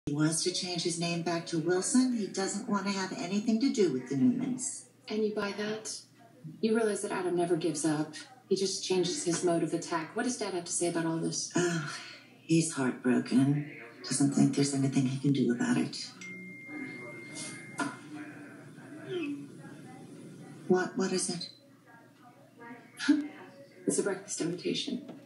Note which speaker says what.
Speaker 1: He wants to change his name back to Wilson. He doesn't want to have anything to do with the Newmans.
Speaker 2: And you buy that? You realize that Adam never gives up. He just changes his mode of attack. What does Dad have to say about all this?
Speaker 1: Oh, he's heartbroken. Doesn't think there's anything he can do about it. What is it?
Speaker 2: It's a breakfast invitation.